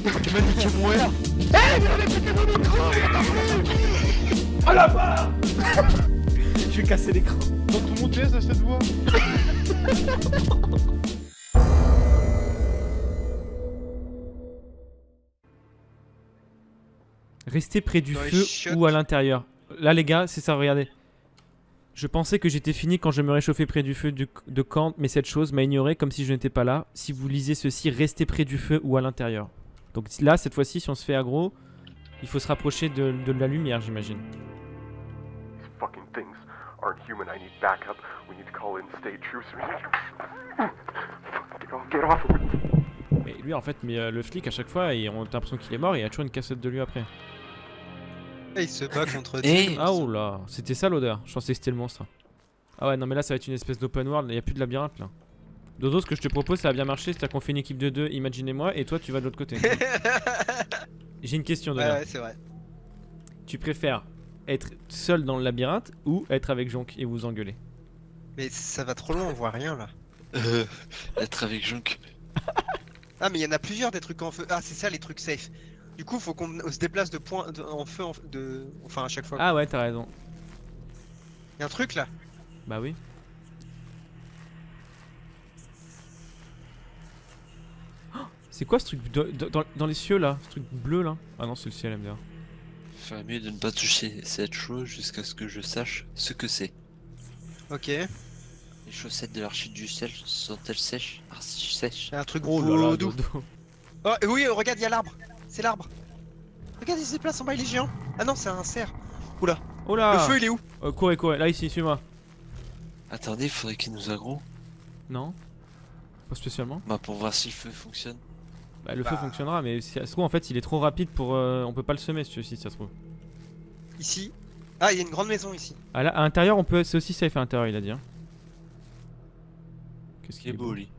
Tu m'as niqué mon R. Eh, il avait pété mon micro, il a parlé. Oh la barre. Je vais casser l'écran. Dans tout mon TS à cette voix. Restez près du Dans les feu chiottes. ou à l'intérieur. Là les gars, c'est ça, regardez. Je pensais que j'étais fini quand je me réchauffais près du feu de camp, mais cette chose m'a ignoré comme si je n'étais pas là. Si vous lisez ceci, restez près du feu ou à l'intérieur. Donc là, cette fois-ci, si on se fait aggro, il faut se rapprocher de la lumière, j'imagine. These fucking things aren't human. I need backup. We need to call in state troops. Get off of me. Mais lui, en fait, le flic, à chaque fois, on a l'impression qu'il est mort et il y a toujours une cassette de lui après. Et il se bat contre Eh. Ah oh là, c'était ça l'odeur. Je pensais que c'était le monstre. Ah ouais, non mais là ça va être une espèce d'open world, il n'y a plus de labyrinthe là. Dodo, ce que je te propose, ça a bien marché, c'est-à-dire qu'on fait une équipe de 2, imaginez-moi, et toi tu vas de l'autre côté. J'ai une question, Dodo. Ouais, c'est vrai. Tu préfères être seul dans le labyrinthe ou être avec Jonk et vous engueuler? Mais ça va trop loin, on voit rien là. Être avec Jonk. Ah, mais il y en a plusieurs des trucs en feu. Ah, c'est ça les trucs safe. Du coup, faut qu'on se déplace de point en feu, enfin à chaque fois. Ah ouais, t'as raison. Il y a un truc là. Bah oui. Oh, c'est quoi ce truc dans les cieux là? Ce truc bleu là? Ah non, c'est le ciel, MDR. Ferait mieux de ne pas toucher cette chose jusqu'à ce que je sache ce que c'est. Ok. Les chaussettes de l'archi du ciel sont-elles sèches? Archi sèches. Il y a un truc Oh là là, vaudou. Dodo. Oh, oui, regarde, il y a l'arbre. C'est l'arbre. Regarde, il se déplace en bas, il est géant. Ah non, c'est un cerf. Oula. Oh là. Le feu, il est où? Courez, courez, là ici, suis-moi. Attendez, faudrait qu'il nous aggro. Non? Pas spécialement. Bah pour voir si le feu fonctionne. Bah, le feu Bah. fonctionnera, mais si ça se trouve en fait il est trop rapide pour. On peut pas le semer si ça se trouve. Ici. Ah, il y a une grande maison ici. Ah là, à l'intérieur, on peut. C'est aussi safe à l'intérieur, il a dit. Hein. Qu'est-ce Il qu'il est beau lui.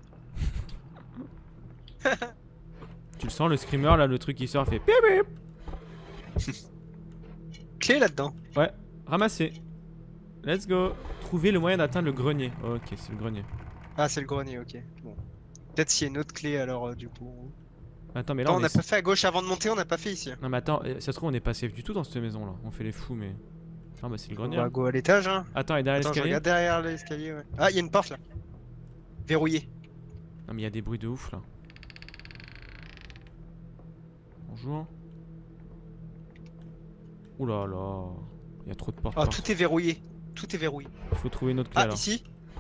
Tu le sens, le screamer là, le truc qui sort, fait bip bip. Clé là-dedans. Ouais, ramassez. Let's go. Trouver le moyen d'atteindre le grenier. Ok, c'est le grenier. Ah, c'est le grenier, ok. Bon. Peut-être s'il y a une autre clé alors du coup. Attends, mais là Attends, on on n'a est. pas fait à gauche avant de monter, on n'a pas fait ici. Non, mais attends, ça se trouve, on est pas safe du tout dans cette maison là. On fait les fous, mais. Ah, bah c'est le On grenier. va hein. go à l'étage, hein. Attends, et derrière Attends, je l'escalier? regarde derrière l'escalier, ouais. Ah, il y a une porte là. Verrouillée. Non, mais il y a des bruits de ouf là. Bonjour. Ouh là là. Il y a trop de portes. Ah, partout. tout est verrouillé. Tout est verrouillé. Il faut trouver une autre clé Ah, alors. ici.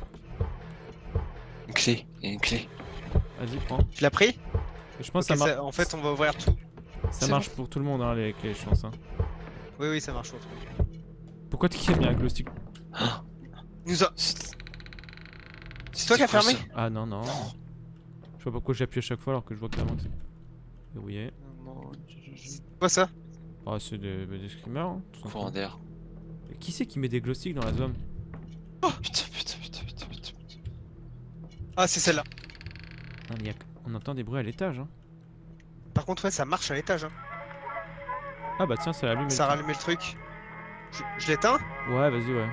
Une clé, il y a une clé. Vas-y, prends. Tu l'as pris? Je pense Ok, que en fait, on va ouvrir tout. ça c'est marche pour tout le monde, hein, les clés, je pense. Hein. Oui, oui, ça marche. Pourquoi tu as mis un glow stick? Nous a... C'est toi qui as fermé? Ah non, non. Je sais pas pourquoi j'appuie à chaque fois alors que je vois clairement que c'est verrouillé. Quoi ça? Ah, c'est des screamers. Hein, tout Courant simplement. d'air. Et qui c'est qui met des glow sticks dans la zone? Putain, putain, putain, putain, putain. Ah, c'est celle-là. Non, mais on entend des bruits à l'étage. Hein. Par contre, ouais, ça marche à l'étage. Hein. Ah bah tiens, ça allume. Ça a rallumé le truc. Je l'éteins? Ouais, vas-y, ouais.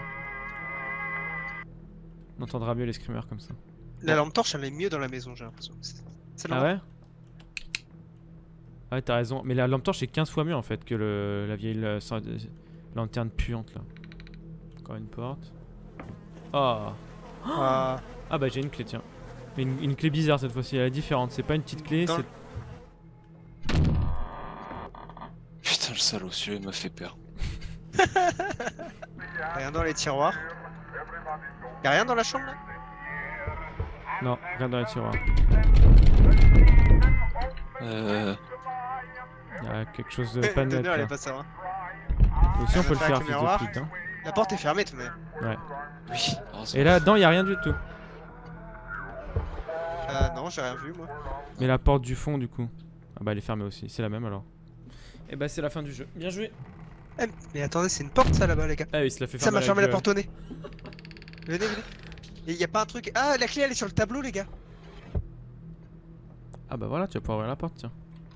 On entendra mieux les screamers comme ça. La lampe torche, elle est mieux dans la maison, j'ai l'impression. Celle-là. Ah ouais? Ouais, t'as raison. Mais la lampe torche est 15 fois mieux en fait que la vieille lanterne puante là. Encore une porte. Oh. Ah. Ah bah j'ai une clé, tiens. Mais une clé bizarre cette fois-ci, elle est différente. C'est pas une petite clé, Dans c'est. Putain, le salaud, celui-là il m'a fait peur. Rien dans les tiroirs. Y'a rien dans la chambre là? Non, rien dans les tiroirs. Il y a quelque chose de pas net Donner, elle là. est pas ça. Hein. Aussi on peut le faire faire, avec le fils de miroir. pute. Hein. La porte est fermée tout de même. Ouais. Oui, heureusement. Et là-dedans, il y a rien du tout. Non, j'ai rien vu moi. Mais la porte du fond, du coup. Ah bah elle est fermée aussi, c'est la même alors. Et bah c'est la fin du jeu. Bien joué. Eh, mais attendez, c'est une porte ça là-bas, les gars. Ah oui, il se l'a fait Ça fermer. m'a fermé la gueule. porte au nez. Venez, venez. Et y a pas un truc. Ah, la clé elle est sur le tableau, les gars. Ah bah voilà, tu vas pouvoir ouvrir la porte, tiens.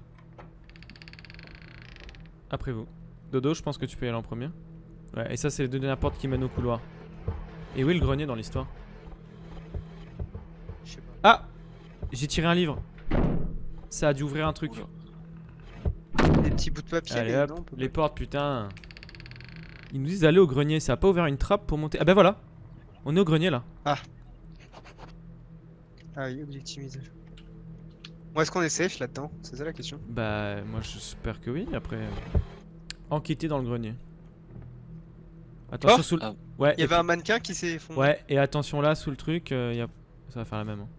Après vous. Dodo, je pense que tu peux y aller en premier. Ouais, et ça c'est les deux dernières portes qui mènent au couloir. Et où est le grenier dans l'histoire? Je sais pas. Ah! J'ai tiré un livre. Ça a dû ouvrir un truc. Oula. Des petits bouts de papier. Allez mais hop, non, on peut les pas. portes, putain. Ils nous disent d'aller au grenier, ça a pas ouvert une trappe pour monter. Ah bah voilà, on est au grenier là. Ah oui, objectivisé. Bon, est-ce qu'on est safe là-dedans? C'est ça la question. Bah moi j'espère que oui, après... Enquêter dans le grenier. Attention Oh sous le... Ah. Ouais, Il y avait un mannequin qui s'est effondré. ouais, et attention là, sous le truc, ça va faire la même. Hein.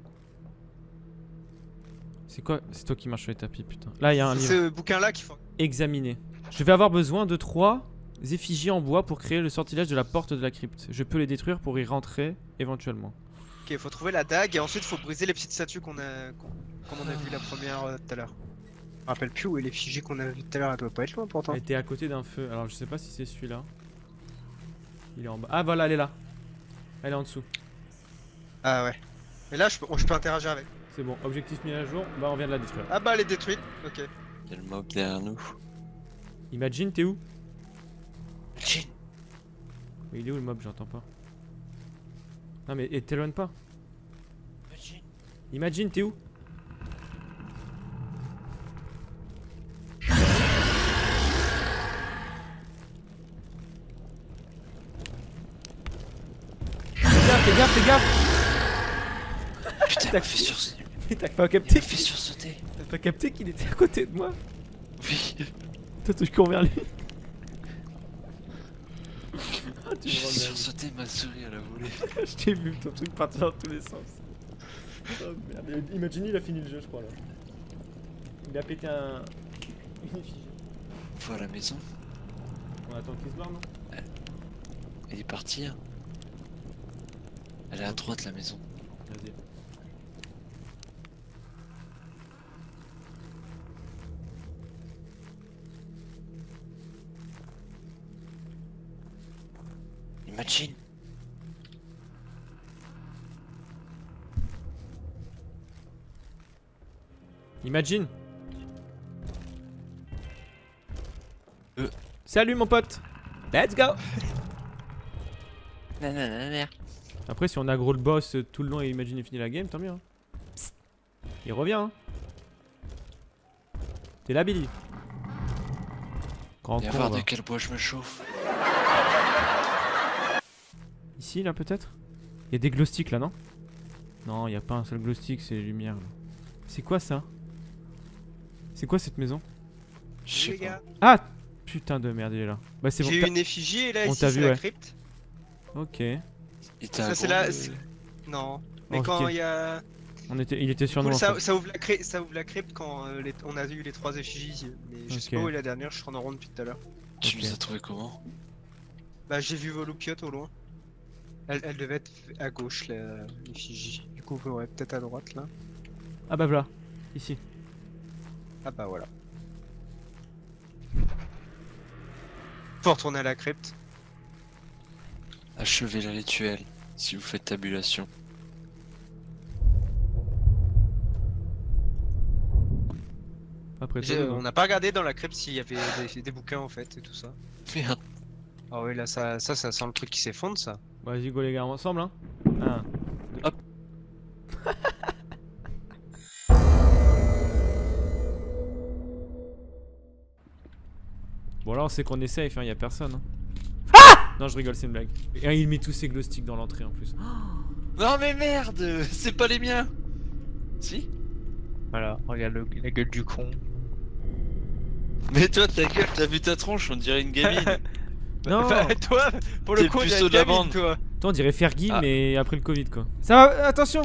C'est quoi? C'est toi qui marches sur les tapis, putain. Là, il y a un C'est livre. ce bouquin-là qu'il faut. Examiner. Je vais avoir besoin de 3 effigies en bois pour créer le sortilège de la porte de la crypte. Je peux les détruire pour y rentrer éventuellement. Ok, faut trouver la dague et ensuite faut briser les petites statues comme on a vu la première tout à l'heure. Je me rappelle plus où est l'effigie qu'on a vu tout à l'heure, elle doit pas être loin pourtant. Elle était à côté d'un feu. Alors je sais pas si c'est celui-là. Il est en bas. Ah voilà, elle est là. Elle est en dessous. Ah ouais. Et là je peux interagir avec. C'est bon, objectif mis à jour. Bah on vient de la détruire. Ah bah elle est détruite, ok. Il y a le mob derrière nous. Imagine, t'es où? Imagine. Mais il est où le mob? J'entends pas. Non mais t'éloigne pas. Imagine. Imagine, t'es où? Fais gaffe, fais gaffe! Putain, il m'a fait sursauter. T'as pas Il capté? m'a fait sursauter. T'as pas capté qu'il était à côté de moi? Oui. Toi tu cours vers lui. Ah, tu J'ai me rends dingue. sursauté ma souris à la volée. Je t'ai vu ton truc partir dans tous les sens. Oh merde. Imagine, il a fini le jeu, je crois là. Il a pété une effigie. Faut à la maison. On attend qu'il se barre, non? Elle est partie. Hein. Elle est à droite la maison. Vas-y. Imagine. Imagine. Euh. Salut mon pote. Let's go. Nanana. Après si on aggro le boss tout le long et Imagine il finit la game, tant mieux. Hein. Psst. Il revient. Hein. T'es là Billy. Grand Viens con, voir va. de quel bois je me chauffe. Ici là peut-être. Il y a des glow sticks là non? Non, il y a pas un seul glow stick, c'est les lumières là. C'est quoi ça? C'est quoi cette maison? Je sais Les pas. gars, Ah putain de merde, il est là. Bah c'est bon. j'ai eu une effigie et là on ici t'a c'est vu, la ouais. crypte. Ok. Et t'as Ça un c'est gros, là. Non. Mais Ok. quand il y a. Il était sur Du nous. coup, en fait. ça ouvre la crypte quand on a vu les 3 effigies. Mais je sais Ok. pas où est la dernière, je suis en rond depuis tout à l'heure. Tu Ok. nous as trouvé comment? Bah j'ai vu Volupiote au loin. Elle devait être à gauche l'effigie. Du coup, ouais, peut-être à droite là. Ah bah voilà. Ici. Ah bah voilà. Faut retourner à la crypte. Achevez la rituel si vous faites tabulation. Après toi. On n'a pas regardé dans la crypte s'il y avait des bouquins en fait et tout ça. Merde. Ah oui, là ça sent le truc qui s'effondre ça. Vas-y go les gars, ensemble hein. 1, 2. Hop. Bon là on sait qu'on est safe, hein, y a personne. Hein. Ah non je rigole, c'est une blague. Et il met tous ses glow sticks dans l'entrée en plus. Non mais merde, c'est pas les miens. Si. Voilà, regarde la gueule du con. Mais toi ta gueule, t'as vu ta tronche, on dirait une gamine. Non. Bah, toi, pour T'es le le coup, on puceau dirait de la Camille, bande. toi. Toi on dirait Fergie Ah. mais après le Covid quoi. Ça va, attention.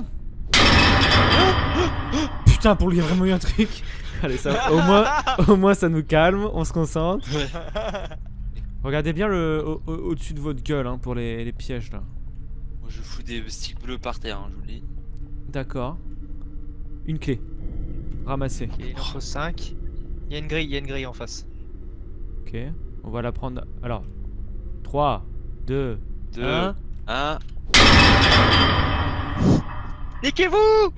Putain pour lui il y a vraiment eu un truc. Allez ça va. Au moins ça nous calme, on se concentre. Ouais. Regardez bien au-dessus de votre gueule hein, pour les pièges là. Moi je fous des sticks bleus par terre, hein, je vous le dis. D'accord. Une clé. Ramassée. Ok, il en faut 5. Il y a une grille en face. Ok. On va la prendre. Alors. 3, 2, 2, 1. 1. Niquez-vous!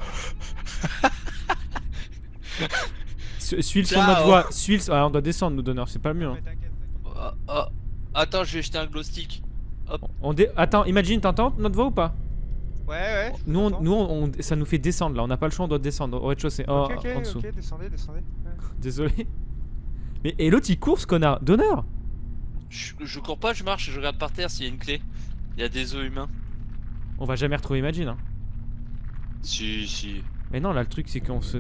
Suis le son de Ciao. notre voix. Suis le... Ah, on doit descendre, nous donneurs, c'est pas le mieux. Hein. Mais t'inquiète, t'inquiète. Oh, oh. Attends, je vais jeter un glow stick. Attends, imagine, t'entends notre voix ou pas? Ouais. Nous, j'entends. ça nous fait descendre là, on n'a pas le choix, on doit descendre au rez-de-chaussée. Oh, Ok, en dessous. descendez. Ouais. Désolé. Mais et l'autre il court ce connard. Donneur. Je cours pas, je marche, je regarde par terre s'il y a une clé. Il y a des os humains. On va jamais retrouver Imagine hein. Si. Mais non là le truc c'est qu'on se...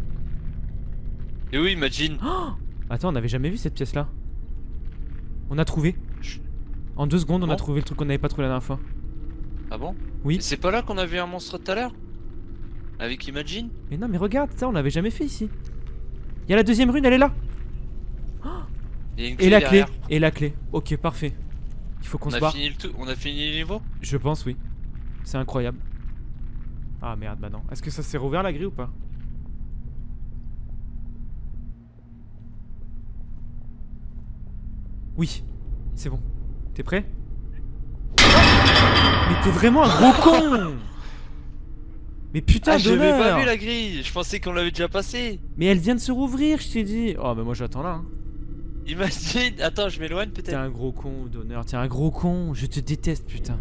Et oui, imagine. Attends on avait jamais vu cette pièce là. On a trouvé. En 2 secondes on a Bon. trouvé le truc qu'on n'avait pas trouvé la dernière fois. Ah bon? Oui. Mais c'est pas là qu'on a vu un monstre tout à l'heure? Avec Imagine? Mais non mais regarde ça on l'avait jamais fait ici. Il y a la deuxième rune elle est là. Il y a une Et la clé. derrière. Et la clé. Ok parfait. Il faut qu'on se barre. On a fini le niveau? Je pense oui. C'est incroyable. Ah merde bah non. Est-ce que ça s'est rouvert la grille ou pas? Oui. C'est bon. T'es prêt? Mais t'es vraiment un gros con. Mais putain Je n'avais pas Donneur. vu la grille, je pensais qu'on l'avait déjà passé. Mais elle vient de se rouvrir je t'ai dit. Oh bah moi j'attends là hein. Imagine, attends, je m'éloigne T'es peut-être. un gros con Donneur. T'es un gros con. Je te déteste putain.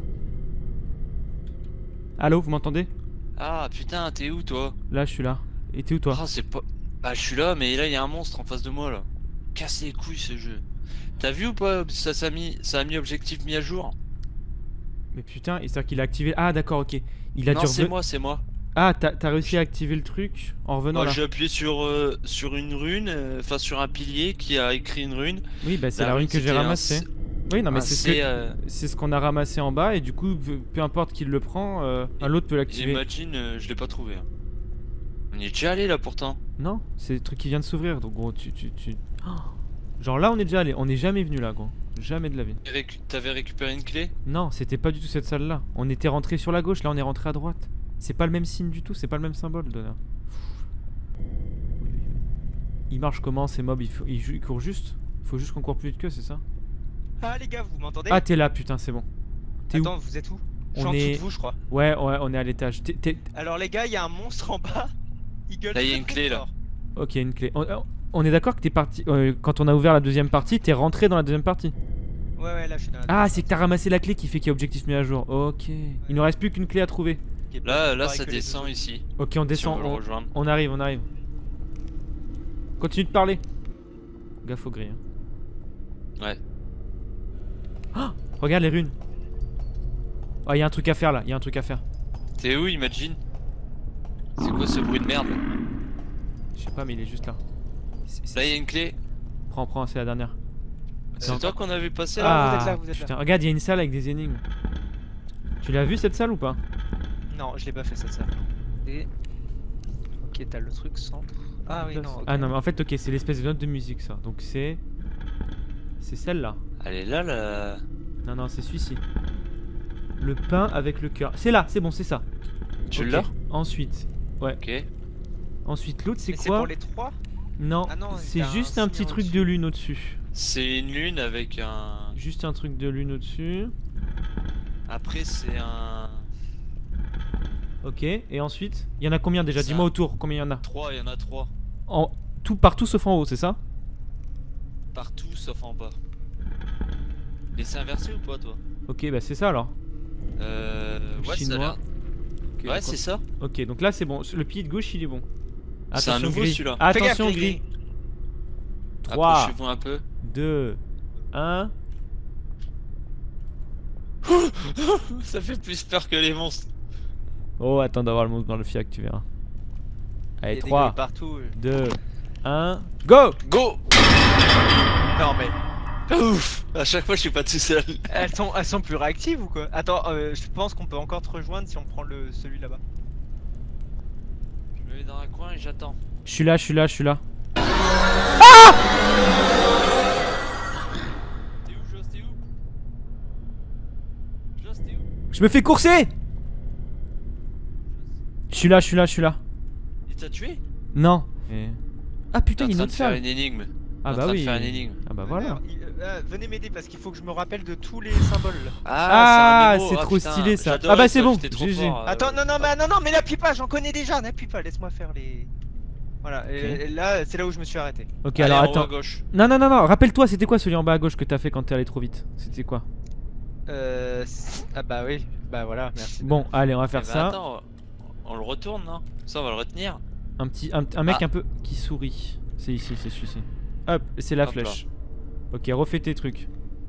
Allô vous m'entendez? Ah putain, t'es où toi? Là je suis là. Et t'es où toi? Ah, c'est pas. Bah, je suis là, mais là il y a un monstre en face de moi là. Cassez les couilles ce jeu. T'as vu ou pas? Ça a mis objectif mis à jour. Mais putain, et c'est-à-dire qu'il a activé. Ah d'accord, ok. Il a Non, dû c'est reven- moi, c'est moi. Ah, t'as réussi à activer le truc en revenant Moi là. j'ai appuyé sur une rune, enfin sur un pilier qui a écrit une rune. Oui, bah c'est la rune que j'ai c'était un ramassée. C- Oui, non, mais un c'est C, ce qu'on a ramassé en bas et du coup, peu importe qui le prend, un autre peut l'activer. Imagine, je l'ai pas trouvé. Hein. On y est déjà allé là pourtant. Non, c'est le truc qui vient de s'ouvrir. Donc gros, Oh. Genre là, on est déjà allé. On n'est jamais venu là, gros. Jamais de la vie. T'avais récupéré une clé? Non, c'était pas du tout cette salle-là. On était rentré sur la gauche. Là, on est rentré à droite. C'est pas le même signe du tout. C'est pas le même symbole, Donneur. Il marche comment ces mobs? Il court juste. Faut juste qu'on court plus vite qu'eux, c'est ça? Ah les gars, vous m'entendez? Ah, t'es là, putain, c'est bon. T'es où? Attends, vous êtes où? Je suis On en dessous est- de vous, je crois. Ouais, on est à l'étage. Alors les gars, il y a un monstre en bas. Il gueule. Là, il y a très, une très clé, là. fort. Ok, une clé. On est d'accord que t'es parti. Quand on a ouvert la deuxième partie, t'es rentré dans la deuxième partie. Ouais, là je suis dans la Ah, c'est que t'as ramassé la clé qui fait qu'il y a objectif mis à jour. Ok. Il nous reste plus qu'une clé à trouver. qui est pas Là pareil ça que les descend deux ici. Ok, on Si on descend. veut le rejoindre. On arrive, on arrive. Continue de parler. Gaffe aux grilles. hein. Ouais. Ah, regarde les runes. Oh, il y a un truc à faire là. Il y a un truc à faire. T'es où, Imagine? C'est quoi ce bruit de merde? Je sais pas, mais il est juste là. Là, il y a une clé. Prends, c'est la dernière. C'est toi qu'on avait passé là? Ah, vous êtes là, vous êtes putain, regarde, il y a une salle avec des énigmes. Tu l'as vu cette salle ou pas? Non, je l'ai pas fait cette salle. Et... Ok, t'as le truc centre. Ah oui, non. ok. Ah non, mais en fait, ok, c'est l'espèce de note de musique ça. Donc c'est. C'est celle-là. Elle est là, là. Non, c'est celui-ci. Le pain avec le cœur. C'est là, c'est bon, c'est ça. Tu Ok. l'as? Ensuite. Ouais. Ok. Ensuite, l'autre, c'est Mais c'est quoi? pour les trois? Non, Ah non, c'est t'as un juste un petit signe truc au-dessus. de lune au-dessus. C'est une lune avec un. Juste un truc de lune au-dessus. Après, c'est un. Ok, et ensuite, il y en a combien déjà? Ça. Dis-moi autour, combien il y en a? 3, il y en a 3. Tout partout sauf en haut, c'est ça? Partout sauf en bas. Et c'est inversé ou pas, toi? Ok, bah c'est ça alors. Ouais, ça a Chinois. l'air. Ok, Ouais, donc c'est ça. Ok, donc là c'est bon. Le pied de gauche il est bon. C'est un nouveau, gris. celui-là. Fais gaffe, Attention les gris. gris. 3, Approchez-vous un peu. 2, 1. Ça fait plus peur que les monstres. Oh, attends d'avoir le monstre dans le fiac, tu verras. Il y Allez, a des 3, grilles partout. 2, 1, go! Go! Non mais Ouf! À chaque fois, je suis pas tout seul. elles sont plus réactives ou quoi? Attends, je pense qu'on peut encore te rejoindre si on prend celui là-bas. Je me mets dans un coin et j'attends. Je suis là. T'es où, Joss? T'es où? Joss, t'es où? Je me fais courser! Je suis là. Il t'a tué? Non. Ah putain, T'es il y a en une train autre de faire salle. une énigme. Ah T'es en bah train de oui. faire une énigme. Ah bah voilà. Alors, venez m'aider parce qu'il faut que je me rappelle de tous les symboles là. Ah, un mémo. c'est trop putain, stylé, ça. j'adore Ah bah les c'est trucs, bon, t'es trop GG. fort, Attends, non, mais n'appuie pas, j'en connais déjà, n'appuie pas, laisse-moi faire les. Voilà, et là, c'est là où je me suis arrêté. Ok, Allez, alors en haut à attends. gauche. Non, rappelle-toi, c'était quoi celui en bas à gauche que t'as fait quand t'es allé trop vite? C'était quoi? Ah bah oui, bah voilà, merci. Bon, allez, on va Eh faire ben, ça. Attends, on le retourne, non? Ça, on va le retenir. Un mec Ah. un peu qui sourit. C'est ici, c'est celui-ci. Hop, c'est la Hop là. flèche. Ok, refais tes trucs.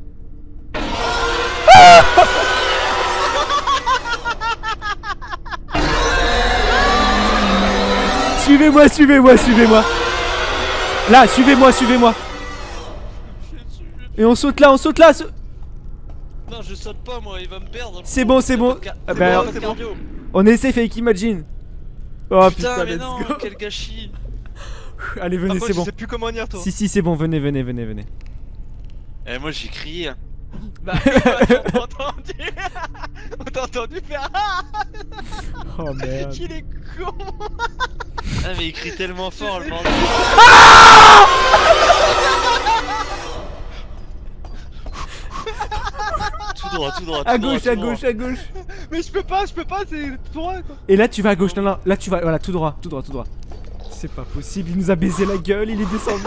Suivez-moi, suivez-moi, suivez-moi. Là, suivez-moi, suivez-moi. Et on saute là, on saute là. Non, je saute pas moi, il va me perdre. C'est bon, c'est bon. Ah bah, C'est bon, cardio. on est safe avec Imagine. Oh Putain, putain, mais let's non, go. quel gâchis. Allez, Par venez, contre, c'est je bon. sais plus comment dire toi. Si, si, c'est bon, venez, venez, venez, venez. Eh, moi j'ai crié. Hein. Bah, on t'a entendu. On t'a entendu faire. Oh merde. Qu'il est con. Ah, mais il crie tellement fort le bordel. Tout droit, tout droit. À tout droit, gauche, tout à droit. gauche, à gauche. Mais je peux pas, c'est tout droit quoi. Et là, tu vas à gauche. Non, non, là, tu vas. Voilà, tout droit, tout droit, tout droit. C'est pas possible, il nous a baisé la gueule, il est descendu.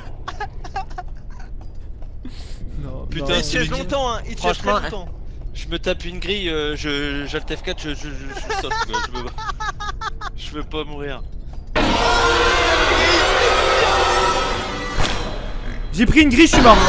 Non, Putain, non. Il tient longtemps, hein. Il tient très Franchement, longtemps. Je me tape une grille, j'alt F4, je saute quoi. Je veux pas mourir. J'ai pris une grille, je suis mort.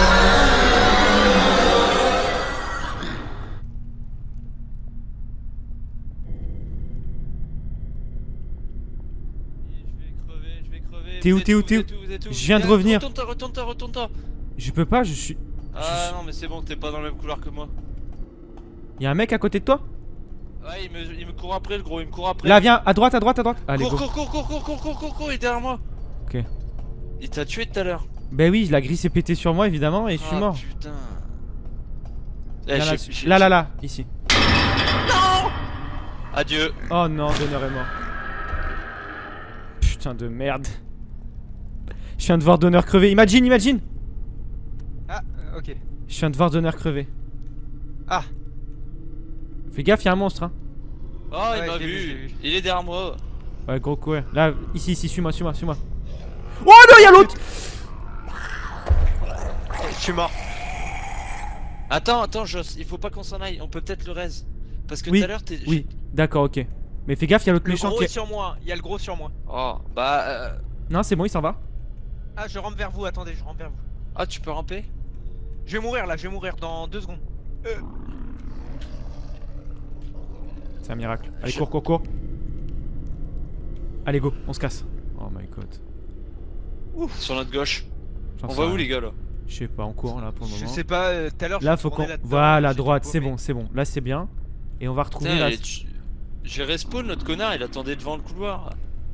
Je vais crever. T'es où, t'es où, t'es où? Je viens de revenir. Retourne-toi, retourne-toi, retourne-toi. Je peux pas, je suis. Ah non, mais c'est bon, t'es pas dans le même couloir que moi. Y'a un mec à côté de toi? Ouais, il me court après, le gros, il me court après. Là, viens, à droite, à droite, à droite. Allez, Cours, go. cours, il est derrière moi. Ok. Il t'a tué tout à l'heure. Bah oui, la grille s'est pétée sur moi évidemment et je suis Ah, mort. Putain. Là, ici. Adieu. Oh non, Donner est mort. Putain de merde. Je viens de voir Donner crever. Imagine. Ah, ok. Je viens de voir Donner crever. Ah. Fais gaffe, y'a un monstre hein. Oh, Ouais, il m'a je l'ai vu, je l'ai vu. vu. Il est derrière moi. Ouais, gros coup, ouais. Là, ici, suis-moi. Oh non, y'a l'autre. Je suis mort. Attends, Joss, il faut pas qu'on s'en aille. On peut peut-être le raise. Parce que Oui, tout à l'heure, t'es. Oui, d'accord, ok. Mais fais gaffe, y'a l'autre Le méchant gros qui est est... sur moi. Il y a le gros sur moi. Oh, bah. Non, c'est bon, il s'en va. Ah, je rampe vers vous. Attendez, je rampe vers vous. Ah, tu peux ramper? Je vais mourir là. Je vais mourir dans 2 secondes. C'est un miracle. Allez, cours. Allez, go, on se casse. Oh my god. Sur notre gauche. J'en On sais va où, rien. les gars là? Je sais pas, on court là pour le Je moment. sais pas. Tout à l'heure. Là, je faut tournais qu'on. là-dedans, Voilà, à j'ai droite, tout c'est paumé. bon, c'est bon. Là, c'est bien. Et on va retrouver Putain, la. j'ai respawn notre connard, il attendait devant le couloir.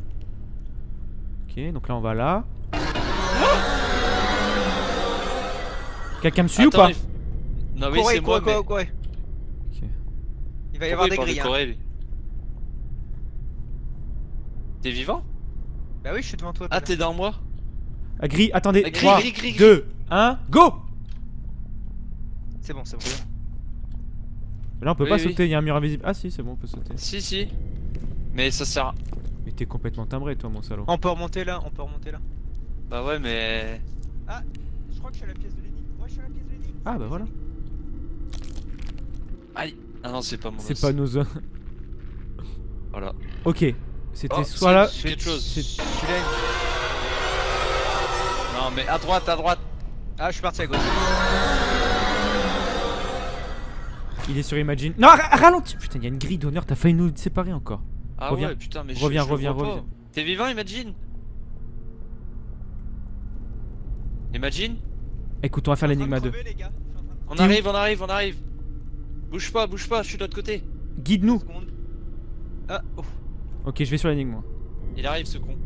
Ok, donc là, on va là. Quelqu'un me suit ou Attends, pas? Non, oui, c'est moi, mais. Quoi. Ok. Il va y Pourquoi avoir il des parle de grilles. Hein. Corée, lui? T'es vivant? Bah oui, je suis devant toi. Ah, t'es dans moi? Ah, gris, attendez. Ah, gris, 3, gris. 2, 1, go! C'est bon. Là, on peut Oui, pas oui. sauter, il y a un mur invisible. Ah, si, c'est bon, on peut sauter. Si. Mais ça sert à. Mais t'es complètement timbré, toi, mon salaud. On peut remonter là. Bah ouais, mais. Ah, je crois que je suis à la pièce de l'énigme. Ouais, je suis à la pièce de l'énigme. Ah, bah voilà. Aïe! Ah non, c'est pas mon C'est os. pas nos zones. Voilà. Ok. C'était Oh, soit là. c'est quelque chose. Celui-là. Non, mais à droite. Ah, je suis parti à gauche. Il est sur Imagine. Non, ralentis. Putain, il y a une grille d'honneur, t'as failli nous séparer encore. Ah Reviens. ouais, putain, mais Reviens. je le vois pas. T'es vivant, Imagine? Imagine? Écoute, on va faire l'énigme à deux. On T'es arrive. Bouge pas, je suis de l'autre côté. Guide-nous. Ah, oh. Ok, je vais sur l'énigme, moi. Il arrive, ce con.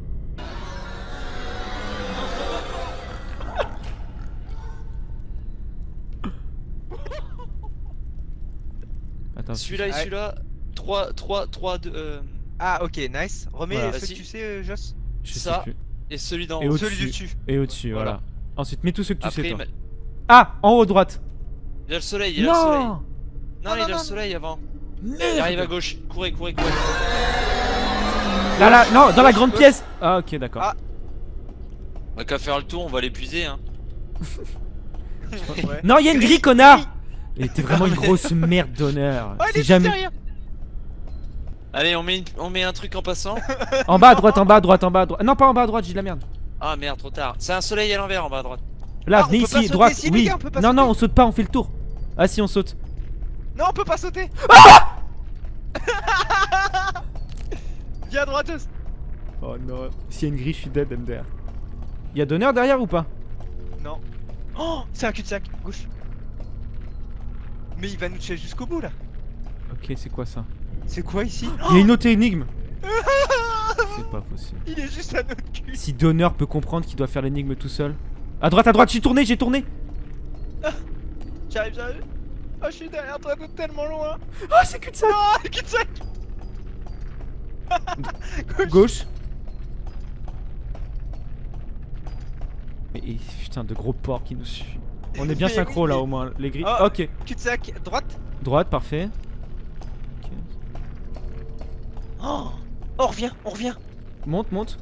Attends. Celui-là. 3, 2. Ah, ok, nice. Remets Voilà. ceux Vas-y. que tu sais, Joss. Je sais Ça. plus. Et celui d'en Et haut. au-dessus. Celui du dessus. Et au-dessus, voilà. Voilà. Ensuite, mets tous ceux que tu Après, sais, il toi. m'a- Ah, en haut, droite. il a le soleil, il a le soleil. Non. Non, il a le soleil avant. Il arrive à gauche. Courez. Là, non, dans la grande pièce. Ah, ok, d'accord. Ah. On a qu'à faire le tour, on va l'épuiser, hein. Ouais. Non, il y a une grille, connard. Il était vraiment une grosse merde d'honneur. Oh, il C'est est jamais. derrière. Allez, on met un truc en passant. En bas à droite, en bas à droite, en bas à droite. Non, pas en bas à droite, j'ai de la merde. Ah merde, trop tard. C'est un soleil à l'envers en bas à droite. Là, Ah, on venez peut pas ici, sauter droite. ici, les Oui. gars, on peut pas Non, non, sauter. on saute pas, on fait le tour. Ah si, on saute. Non, on peut pas sauter. Viens à droite, Joss. Oh non. S'il y a une grille, je suis dead, MDR. Y'a Donner derrière ou pas? Non. Oh, c'est un cul-de-sac, gauche. Mais il va nous tuer jusqu'au bout là. Ok, c'est quoi ça? C'est quoi ici? Il y a une autre énigme. C'est pas possible. Il est juste à notre cul. Si Donner peut comprendre qu'il doit faire l'énigme tout seul. À droite, j'ai tourné, j'ai tourné. J'arrive. Oh, je suis derrière toi, t'es tellement loin. Oh, c'est que de ça. Oh, le cul-de-sac. Gauche. Mais putain, de gros porcs qui nous suivent. On est bien Mais synchro oui, là mais- au moins. Les grilles. Oh. Ok. Cul-de-sac, droite. Droite, parfait. Ok. Oh, on revient. Monte, monte.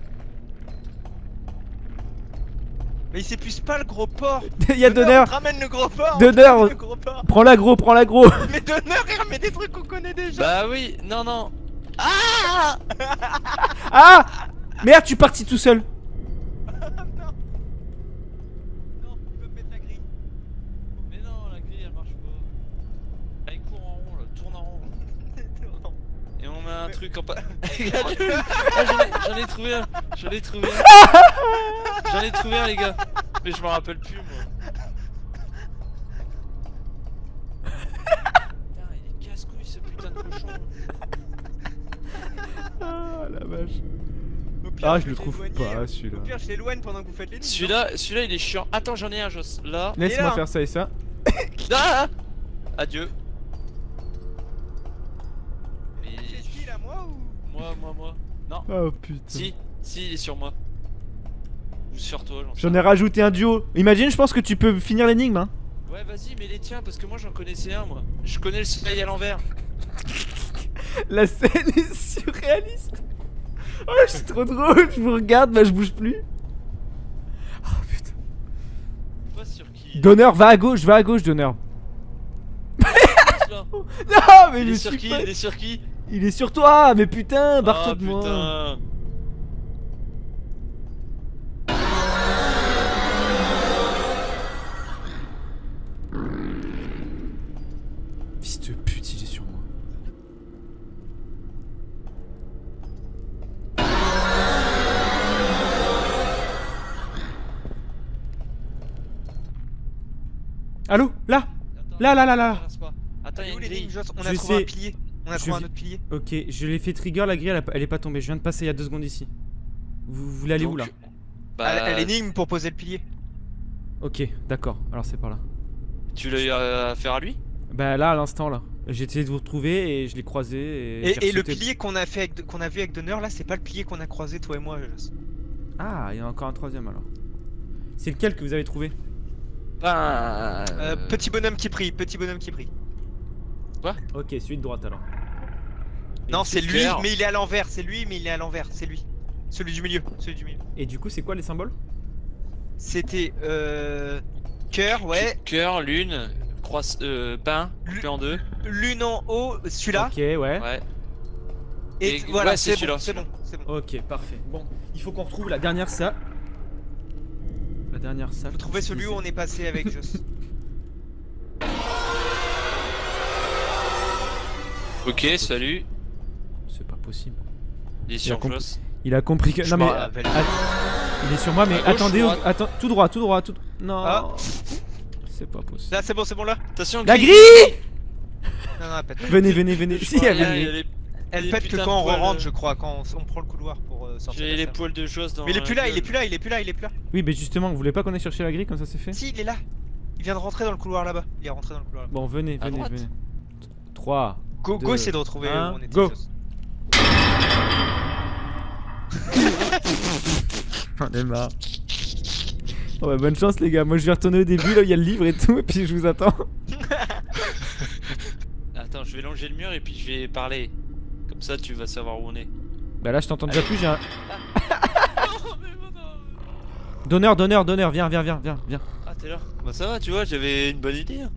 Mais il s'épuise pas le gros porc. Il y a Donner. On te ramène le gros porc. Donner. on te ramène le gros porc. Prends l'agro, prends l'agro. Mais Donner, il remet des trucs qu'on connaît déjà. Bah oui, non. Ah Ah merde, tu es parti tout seul. Non, il veut me mettre la grille. Mais non, la grille elle marche pas. Elle court en rond là, tourne en rond. Et on met un truc en pas. J'en ai trouvé un. J'en ai trouvé un, les gars. Mais je m'en rappelle plus, moi. Putain, il est casse-couille ce putain de cochon. Ah la vache. Au pire, Ah, je je le vais trouve l'éloigner, pas Au celui-là. pire, je l'éloigne pendant que vous faites les lignes. Celui-là, il est chiant. Attends, j'en ai un, Joss. Là. Laisse-moi là. faire ça et ça. Ah Adieu. Mais. C'est qui là, moi ou Moi. Non. Oh putain. Si, il est sur moi. Ou sur toi, j'en sais J'en ai rajouté un duo. Imagine, je pense que tu peux finir l'énigme. Hein. Ouais, vas-y, mais les tiens, parce que moi j'en connaissais un, moi. Je connais le soleil à l'envers. La scène est surréaliste. Oh, c'est trop drôle. Je vous regarde, bah je bouge plus. Oh putain. Je suis pas sûr qui. Donner, va à gauche, Donner. Là. Non, mais Il je est sur suis qui pas- Il est sur qui Il est sur toi, mais putain, barre-toi Ah, de moi. putain. Fils de pute, il est sur moi. Allô? Là? Attends, Là. traverse pas. Attends, il y a Où une les lignes, grille. Joss? On Je a trouvé un sais. pilier. On a Je trouvé un vais- autre pilier. Ok, je l'ai fait trigger, la grille elle est pas tombée. Je viens de passer il y a 2 secondes ici. Vous voulez aller où là? Donc, À Bah, l'énigme pour poser le pilier. Ok, d'accord, alors c'est par là. tu l'as eu à faire à lui? Bah là, à l'instant là. J'ai essayé de vous retrouver et je l'ai croisé et. j'ai Et le ressauté. pilier qu'on a fait qu'on a vu avec Donner là, c'est pas le pilier qu'on a croisé toi et moi, Joss. Ah, il y en a encore un troisième alors. C'est lequel que vous avez trouvé? Bah. Petit bonhomme qui prie. Ok, celui de droite alors. Non, c'est lui, cœur. mais il est à l'envers. C'est lui, mais il est à l'envers. C'est lui. Celui du milieu. Et du coup, c'est quoi les symboles? C'était cœur, ouais. Cœur, lune, pain, coupé en deux. Lune en haut, celui-là. Ok, ouais. Ouais. Et Et voilà, ouais, c'est c'est celui-là, bon, c'est bon, c'est bon. Ok, parfait. Bon, il faut qu'on retrouve la dernière salle. La dernière salle. Faut trouver celui où on est passé avec Joss. Ok, salut. C'est pas possible. Il est sur compris. Joss. Il a compris que. Je Non m'en mais. rappelle. Il est sur moi, mais À gauche, attendez. droite. Attends, tout droit. Non. Ah. C'est pas possible. Là, c'est bon là. Attention, La grille! Non, elle pète. Venez. Si, elle Regarde, vient. il y a les- Elle les pète que putains quand on de poils, rentre, je crois, quand on prend le couloir pour sortir. J'ai de les ça. poils de Joss dans. Mais il est la plus là, gueule. il est plus là. Oui, mais justement, vous voulez pas qu'on aille chercher la grille comme ça c'est fait? Si, il est là. Il vient de rentrer dans le couloir là-bas. Il est rentré dans le couloir. Bon, venez. À droite. 3. Go, Deux, essaie de retrouver un, où on était. go. Joss. J'en ai marre. Oh bah, bonne chance les gars, moi je vais retourner au début là, il y a le livre et tout, et puis je vous attends. Attends, je vais longer le mur et puis je vais parler. Comme ça, tu vas savoir où on est. Bah là je t'entends déjà plus, j'ai un... Non, mais non. Donneur, viens. Ah, t'es là. Bah, ça va, tu vois, j'avais une bonne idée. Hein.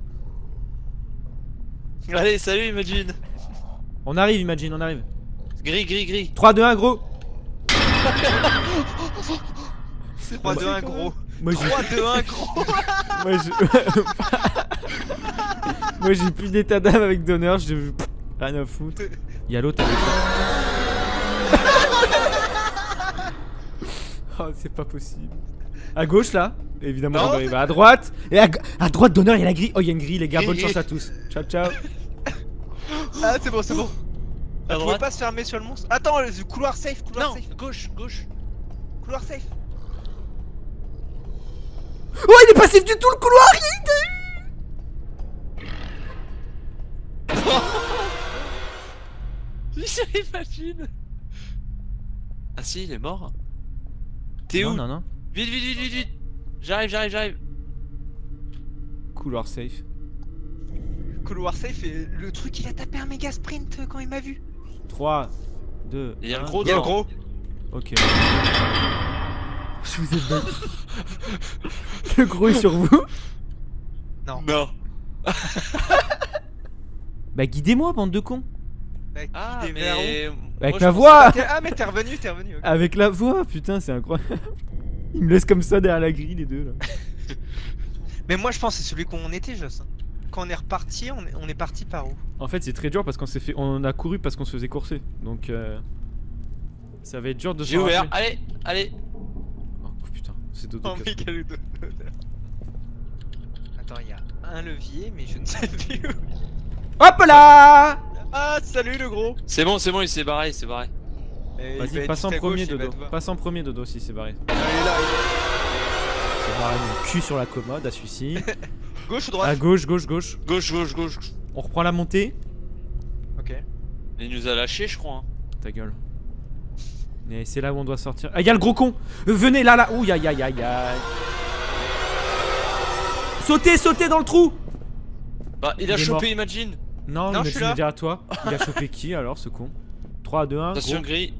Allez, salut, Imagine. On arrive Imagine, on arrive. Gris. 3, 2, 1, gros. 3, 2, 1, gros. Moi, j'ai... 3, 2, 1, gros. Moi, Moi, j'ai plus d'état d'âme avec Donner, j'ai rien à foutre. Il y a l'autre avec ça. Oh, c'est pas possible. À gauche, là. Évidemment, Non, il va à droite. Et à droite, Donner, il y a la grille. Oh, il y a une grille, les gars. Bonne chance à tous. Ciao, ciao. Ah, c'est bon, c'est bon. À Vous pouvez droite. pas se fermer sur le monstre. Attends, le couloir safe, couloir Non, safe. gauche, gauche. Couloir safe. Oh, il est passif du tout le couloir. J'imagine. Ah si, il est mort. T'es où? Non, non. Vite, vite, vite, vite, vite. J'arrive. Couloir safe. Couloir safe et le truc il a tapé un méga sprint quand il m'a vu. 3, 2, Il y a le 1. gros Il y a le dedans. gros. Ok. Je vous ai bête. Le gros est sur vous. Non. Bah guidez-moi, bande de cons. Bah, Ah, guidé vers où mais. Avec moi, la je voix. Ah mais t'es revenu, ok. Avec la voix, putain, c'est incroyable. Il me laisse comme ça derrière la grille, les deux là. Mais moi je pense que c'est celui qu'on était, Joss. Quand on est reparti, on est parti par où? En fait, c'est très dur parce qu'on s'est fait, on a couru parce qu'on se faisait courser. Donc, ça va être dur de J'ai s'en ouvert. rappeler. Allez. Oh putain, c'est Dodo. Oh, qui a Miguel Udo. Attends, il y a un levier, mais je ne sais plus où. Hop là. Ah, salut le gros. C'est bon, il s'est barré, il s'est barré. Vas-y, passe en premier, Dodo. Passe en premier, Dodo, si c'est barré. Il est là, C'est barré mon cul sur la commode à celui-ci. Gauche ou À droite? gauche. Gauche. On reprend la montée. Ok. Il nous a lâché, je crois. Hein. Ta gueule. Et c'est là où on doit sortir. Ah, y'a le gros con. Venez là. Ouh, aïe. Sautez dans le trou. Bah, il a Il est chopé, imagine. Non, Non, mais je suis tu là. me diras à toi. Il a chopé qui alors, ce con? 3, 2, 1. Attention, Go. gris.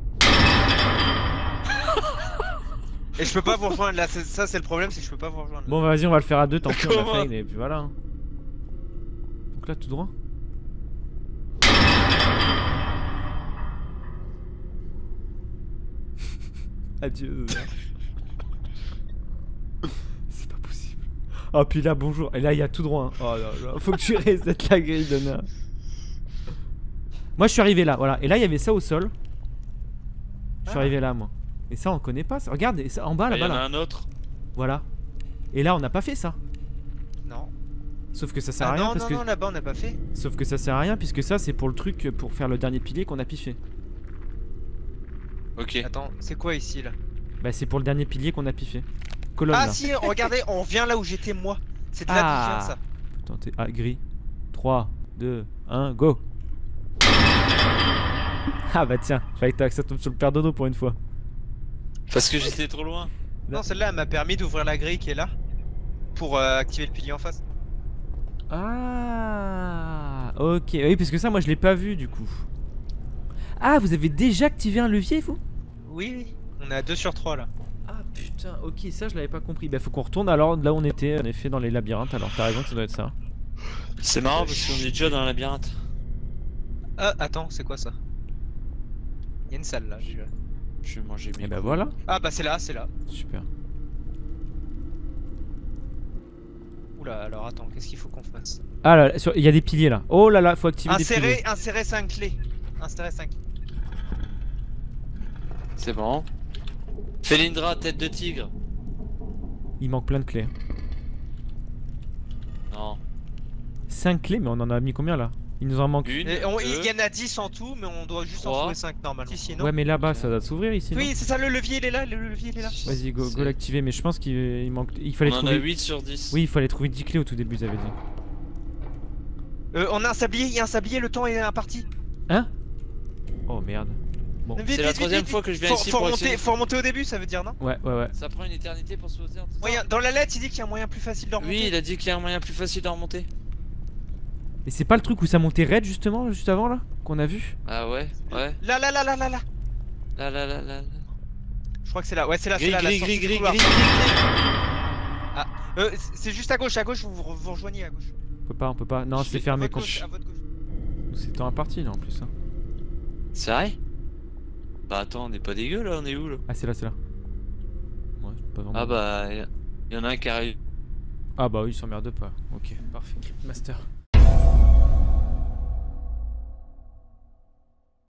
Et je peux pas vous rejoindre là, ça c'est le problème, c'est que je peux pas vous rejoindre. Bon, bah, vas-y, on va le faire à deux. Tant pis, on a Comment fail. Et puis voilà. Donc là, tout droit. Adieu. C'est pas possible. Oh, puis là, bonjour. Et là, il y a tout droit. Hein. Oh là là. Faut que tu restes la grille d'honneur. Moi, je suis arrivé là. Voilà. Et là, il y avait ça au sol. Je suis arrivé là, moi. Et ça, on connaît pas. Ça. Regarde, et ça, en bas Il y là-bas en a là. un autre. Voilà. Et là, on n'a pas fait ça. Non. Sauf que ça sert à Ah rien non, parce non, que. non, là-bas on n'a pas fait. Sauf que ça sert à rien puisque ça, c'est pour le truc pour faire le dernier pilier qu'on a piffé. Ok. Attends, c'est quoi ici là? Bah, c'est pour le dernier pilier qu'on a piffé. Colonne Ah là. si, regardez, on vient là où j'étais moi. C'est de là d'où vient ça. Putain, t'es. Ah, gris. 3, 2, 1, go. Ah bah tiens, fallait que ça tombe sur le père Dodo pour une fois. Parce que j'étais trop loin. Non, celle-là elle m'a permis d'ouvrir la grille qui est là. Pour activer le pilier en face. Ah, ok. Oui, parce que ça, moi, je l'ai pas vu du coup. Ah, vous avez déjà activé un levier, vous? Oui, oui. On est à 2 sur 3 là. Ah putain, ok, ça je l'avais pas compris. Bah, faut qu'on retourne alors là où on était, en effet, dans les labyrinthes. Alors, t'as raison, ça doit être ça. C'est marrant parce qu'on est déjà dans le labyrinthe. Ah, attends, c'est quoi ça? Il y a une salle là, déjà. Je vais manger mes Et bah couilles. voilà, Ah bah c'est là, c'est là. super. Oula, alors attends, qu'est-ce qu'il faut qu'on fasse? Ah là, il y a des piliers là. Oh là là, faut activer des piliers. Insérer 5 clés. Insérer 5. C'est bon. Felindra, tête de tigre. Il manque plein de clés. Non. 5 clés, mais on en a mis combien là? Il nous en manque. Une, Et il deux. y en a 10 en tout, mais on doit juste en 3. trouver 5 normalement. Ici, non? Ouais, mais là-bas, ça doit s'ouvrir ici. non? Oui, c'est ça, le levier il est là, le levier il est là. Vas-y, go C'est- l'activer, mais je pense qu'il manque. Il fallait On en trouver. a 8 sur 10. Oui, il fallait trouver 10 clés au tout début, vous avez dit. On a un sablier, il y a un sablier, le temps est imparti. Hein? Oh merde. Bon. Vite, C'est la vite, troisième vite, fois vite. que je viens Faut- ici faut pour remonter, essayer. faut remonter au début, ça veut dire non? Ouais. Ça prend une éternité pour se poser. Dans la lettre, il dit qu'il y a un moyen plus facile de remonter. Oui, il a dit qu'il y a un moyen plus facile de remonter. Mais c'est pas le truc où ça montait raid justement, juste avant là? Qu'on a vu? Ah ouais, ouais. Là. Là. Je crois que c'est là, ouais, c'est là, c'est Gris, là. la gris, sortie gris, du gris, couloir. gris. C'est juste à gauche, vous rejoignez à gauche. On peut pas. Non, Je c'est vais- fermé. À votre gauche, à votre gauche. C'est temps imparti là en plus. Hein. C'est vrai? Bah attends, on est pas dégueu là, on est où là? Ah, c'est là. Ouais. pas vraiment. Ah bah, y en a un qui arrive. Ah bah oui, il s'emmerde pas. Ok, parfait. Cryptmaster.